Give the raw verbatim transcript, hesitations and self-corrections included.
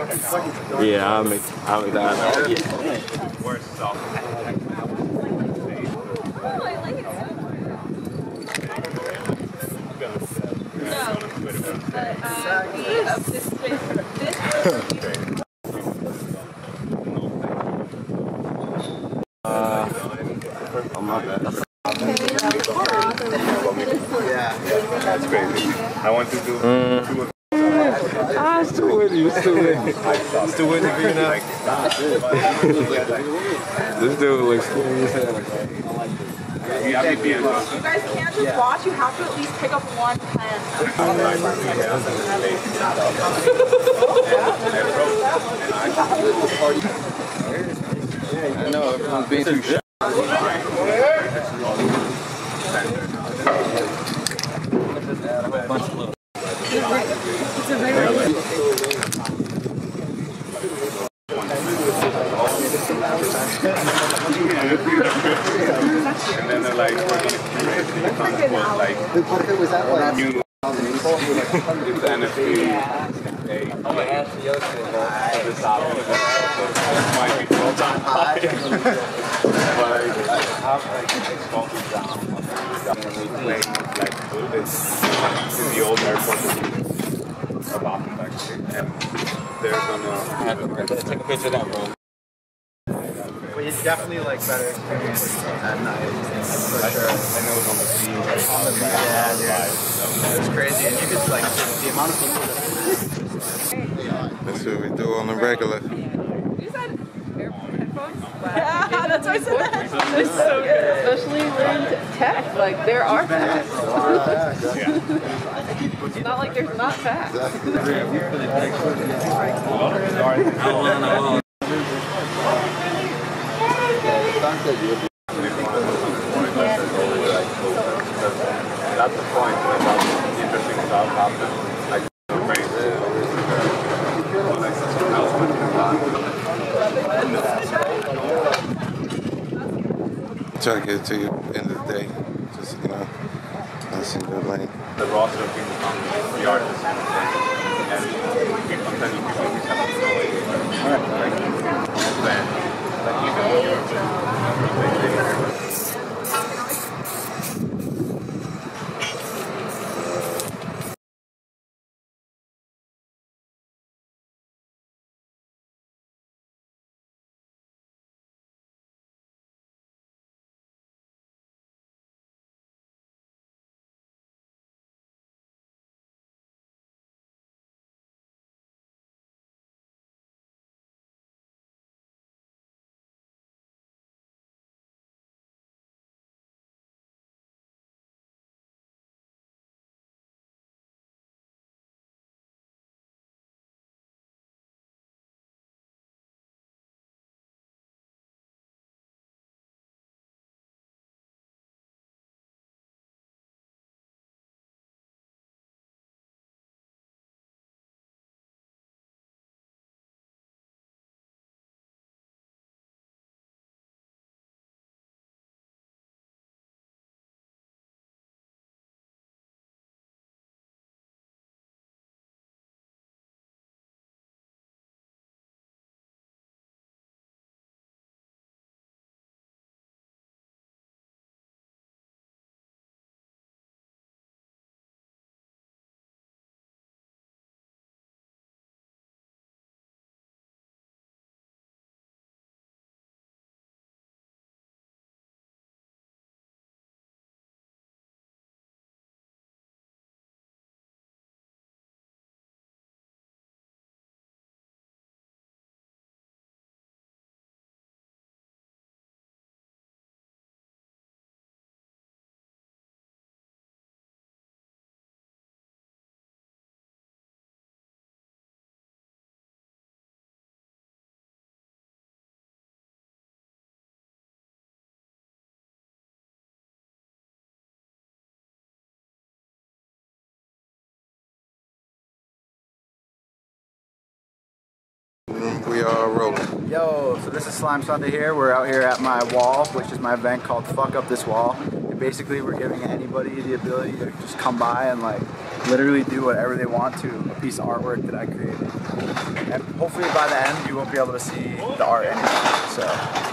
Yeah, I'll make, I'll make that. Worse stuff. Uh, oh my bad. Yeah, that's crazy. I want to do Mm. two of Ah, it's too windy, it's too windy. It's too windy for you now. This dude looks scary as hell. You guys can't just watch, you have to at least pick up one pen. I know, everyone's being too shy. And then they're like, we're going to curate the concept like new it's N F T. I'm going to ask the ocean this album. This might be full time high. But how like it's falling down. And we play like this in the old airport of Balvin back here. And they're gonna Take a picture of that, bro. But it's definitely like better experience at night, for sure. I know it's on the sea. On the beach, yeah, dude. It's crazy, and you could like the amount of people that. That's what we do on the regular. You said headphones? Yeah, that's what I said. They're so good. Especially learned tech. Like, there are facts. It's not like there's not facts. That's the point. Interesting stuff happens. Like Try to get it to you end of the day. Just, you know, nice and good lane. The roster of people from the artists and people, I'm telling you, people who have no idea. Like, then, like, even when you're We are rolling. Yo, so this is Slime Sunday here. We're out here at my wall, which is my event called Fuck Up This Wall. And basically we're giving anybody the ability to just come by and like literally do whatever they want to a piece of artwork that I created. and hopefully by the end you won't be able to see the art anymore. So.